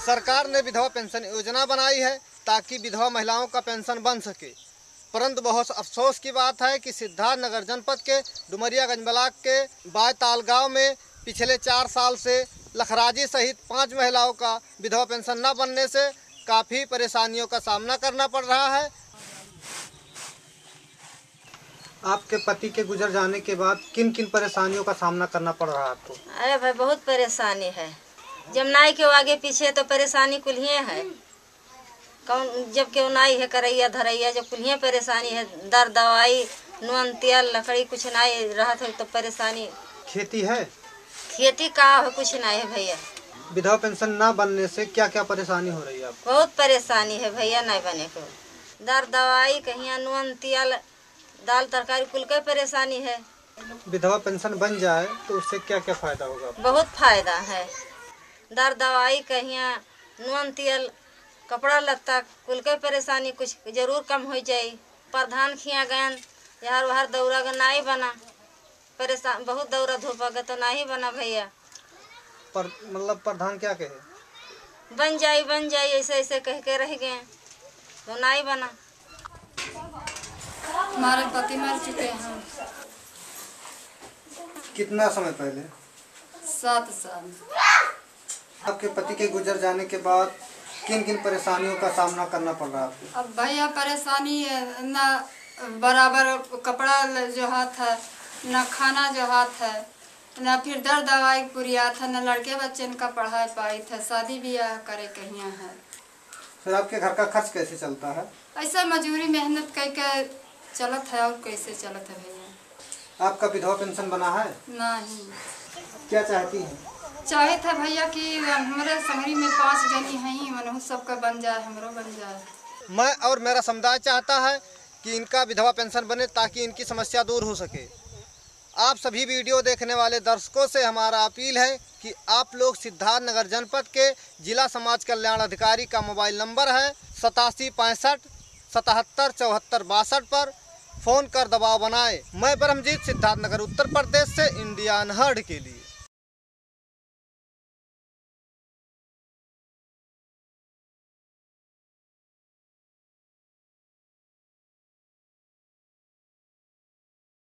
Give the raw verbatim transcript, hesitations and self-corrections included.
सरकार ने विधवा पेंशन योजना बनाई है ताकि विधवा महिलाओं का पेंशन बन सके, परंतु बहुत अफसोस की बात है कि सिद्धार्थनगर जनपद के डुमरियागंज ब्लॉक के बायताल गांव में पिछले चार साल से लखराजी सहित पांच महिलाओं का विधवा पेंशन न बनने से काफ़ी परेशानियों का सामना करना पड़ रहा है। आपके पति के गुजर जाने के बाद किन किन परेशानियों का सामना करना पड़ रहा है आपको? अरे भाई बहुत परेशानी है। जमनाई के आगे पीछे तो परेशानी कुल्हिए है, कौन जब के नाई है करैया धरैया, जब कुल्हिए परेशानी है, दर दवाई नून तेल लकड़ी कुछ नहीं रहा था तो परेशानी। खेती है? खेती का है कुछ नहीं है भैया। विधवा पेंशन ना बनने से क्या क्या परेशानी हो रही है आपको? बहुत परेशानी है भैया, नहीं बने को दर दवाई कहीं नून तेल दाल तरकारी कुल का परेशानी है। विधवा पेंशन बन जाए तो उससे क्या क्या फायदा होगा? बहुत फायदा है, दर दवाई कहीं नून तेल कपड़ा लत्ता कुल के परेशानी कुछ जरूर कम हो जाए। प्रधान खिया गए यार वहार दौरा का नहीं बना, परेशान बहुत दौरा धूपा गया तो नहीं बना भैया। पर मतलब प्रधान क्या कहे? बन जाए बन जाए ऐसे ऐसे कह के रह गए तो नहीं बना। हमारे पति मर चुके हैं। कितना समय पहले? सात साल। आपके पति के गुजर जाने के बाद किन किन परेशानियों का सामना करना पड़ रहा है आपको? अब भैया परेशानी है, ना बराबर कपड़ा जो हाथ है, ना खाना जो हाथ है, ना फिर दर दवाई पूरी आता है, ना लड़के बच्चे का पढ़ाई पाई था, शादी ब्याह करे कहीं है। फिर आपके घर का खर्च कैसे चलता है? ऐसा मजूरी मेहनत करके चलत है, और कैसे चलत है भैया। आपका विधवा पेंशन बना है? नहीं। क्या चाहती हैं? चाहे था भैया कि हमारे संगरी में पांच जनी हैं, मन सबका बन जाए, हमरो बन जाए। मैं और मेरा समुदाय चाहता है कि इनका विधवा पेंशन बने ताकि इनकी समस्या दूर हो सके। आप सभी वीडियो देखने वाले दर्शकों से हमारा अपील है कि आप लोग सिद्धार्थनगर जनपद के जिला समाज कल्याण अधिकारी का मोबाइल नंबर है सतासी पैंसठ सतहत्तर चौहत्तर बासठ पर फ़ोन कर दबाव बनाएं। मैं ब्रह्मजीत सिद्धार्थनगर उत्तर प्रदेश से इंडिया अनहर्ड के लिए।